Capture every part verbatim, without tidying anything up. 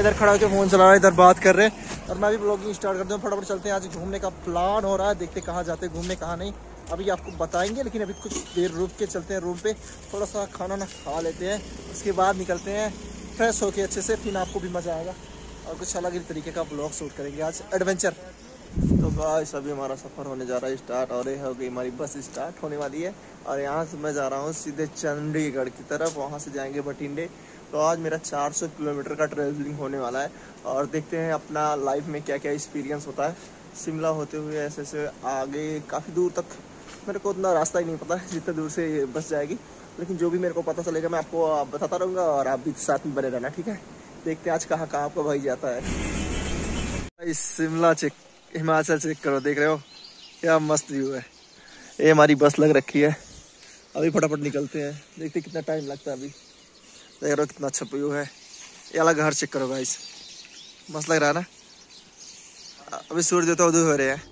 इधर खड़ा होकर फ़ोन चला रहा है, इधर बात कर रहे हैं और मैं भी ब्लॉगिंग स्टार्ट करता हूँ। फटाफट चलते हैं, आज घूमने का प्लान हो रहा है, देखते कहाँ जाते हैं घूमने कहाँ नहीं, अभी आपको बताएंगे। लेकिन अभी कुछ देर रुक के चलते हैं रूम पे, थोड़ा सा खाना ना खा लेते हैं, उसके बाद निकलते हैं फ्रेश होके अच्छे से, फिर आपको भी मज़ा आएगा और कुछ अलग ही तरीके का ब्लॉग शूट करेंगे आज, एडवेंचर। तो गाइस अभी हमारा सफ़र होने जा रहा है स्टार्ट, और ये हो गई हमारी बस स्टार्ट होने वाली है। और यहाँ से मैं जा रहा हूँ सीधे चंडीगढ़ की तरफ, वहाँ से जाएंगे बठिंडे। तो आज मेरा चार सौ किलोमीटर का ट्रैवलिंग होने वाला है और देखते हैं अपना लाइफ में क्या क्या एक्सपीरियंस होता है शिमला होते हुए ऐसे ऐसे आगे काफ़ी दूर तक। मेरे को उतना रास्ता ही नहीं पता है जितने दूर से बस जाएगी, लेकिन जो भी मेरे को पता चलेगा मैं आपको बताता रहूँगा और आप भी साथ में बने रहना, ठीक है। देखते हैं आज कहाँ कहाँ आपका भाई जाता है। इस शिमला चेक, हिमाचल चेक करो, देख रहे हो क्या मस्त व्यू है। ये हमारी बस लग रखी है, अभी फटाफट निकलते हैं, देखते कितना टाइम लगता है। अभी देख रहे हो कितना अच्छा व्यू है। ये अलग घर चेक करो गाइस, मस्त लग रहा है ना। अभी सूर्य देवता उदय हो रहे हैं।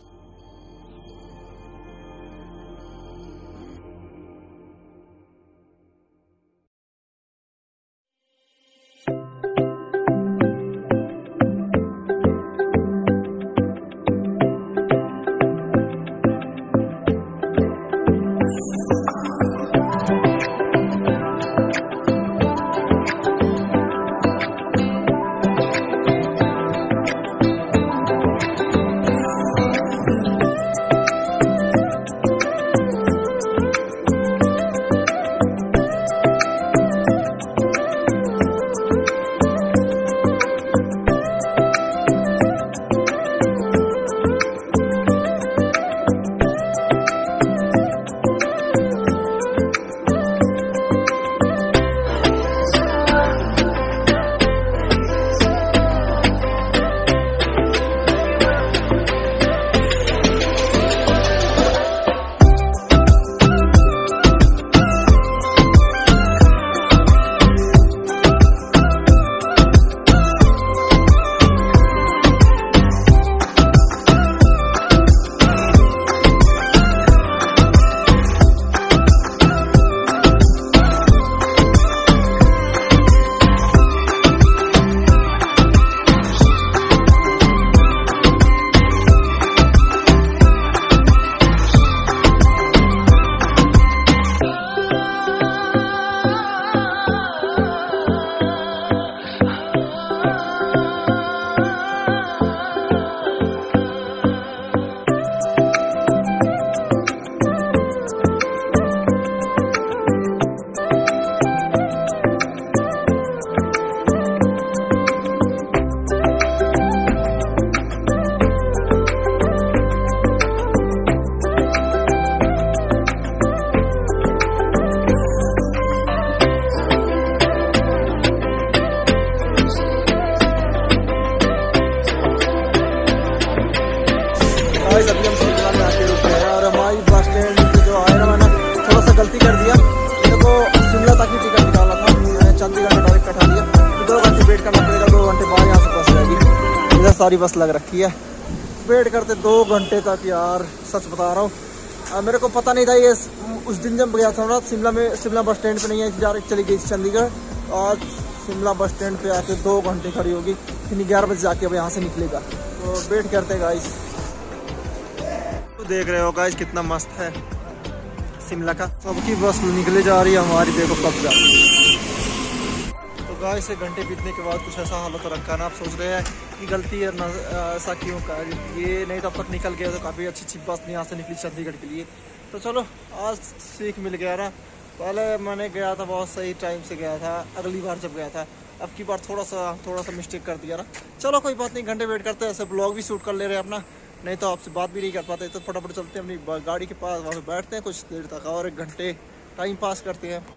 अभी हम शिमला में आके रुके हैं और हमारी बस स्टैंड जो आया ना, मैंने थोड़ा सा गलती कर दिया। मेरे को शिमला तक ही टिकट निकाला था, मैंने चंडीगढ़ में डायरेक्ट कटा लिया। दो घंटे वेट करना पड़ेगा, दो घंटे बाद यहाँ से बस जाएगी। इधर सारी बस लग रखी है, वेट करते दो घंटे तक यार, सच बता रहा हूँ। मेरे को पता नहीं था ये, उस दिन जब गया था ना शिमला में, शिमला बस स्टैंड पर नहीं है, डायरेक्ट चली गई चंडीगढ़। आज शिमला बस स्टैंड पे आके दो घंटे खड़ी होगी, फिर ग्यारह बजे जाके अब यहाँ से निकलेगा। तो वेट करते गाइस। तो देख रहे हो गाइस कितना मस्त है शिमला का। सबकी बस निकले जा रही है, हमारी देखो कब जा रही है। तो गाइस एक घंटे बीतने के बाद कुछ ऐसा हालत रखा ना, आप सोच रहे हैं कि गलती है ना, ऐसा क्यों कर ये, नहीं तब तक निकल गया तो काफ़ी अच्छी अच्छी बस यहाँ से निकली चंडीगढ़ के लिए। तो चलो आज सीख मिल गया ना, पहले मैंने गया था बहुत सही टाइम से गया था, अगली बार जब गया था, अब की बार थोड़ा सा थोड़ा सा मिस्टेक कर दिया ना। चलो कोई बात नहीं, घंटे वेट करते हैं, ऐसे ब्लॉग भी शूट कर ले रहे हैं अपना, नहीं तो आपसे बात भी नहीं कर पाते। तो फटाफट चलते हैं अपनी गाड़ी के पास, वहाँ पे बैठते हैं कुछ देर तक और एक घंटे टाइम पास करते हैं।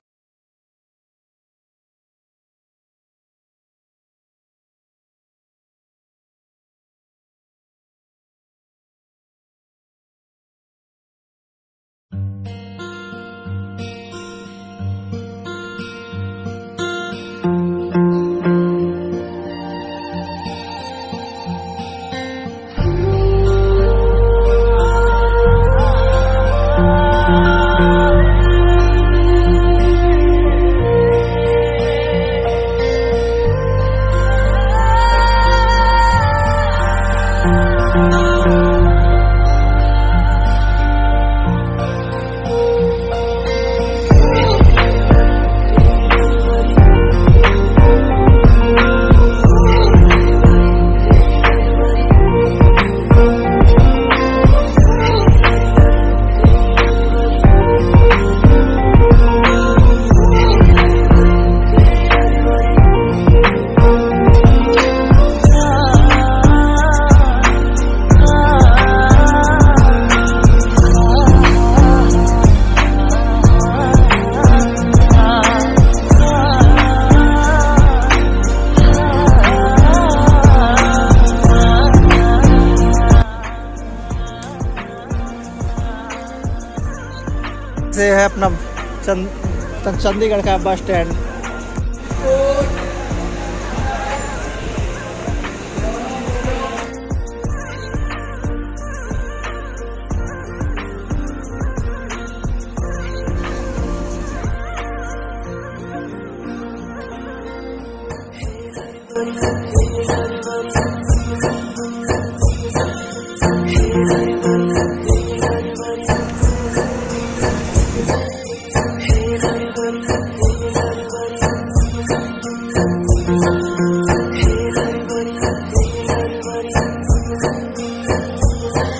से है अपना चंद, चंडीगढ़ का बस स्टैंड।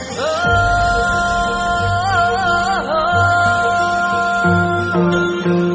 Oh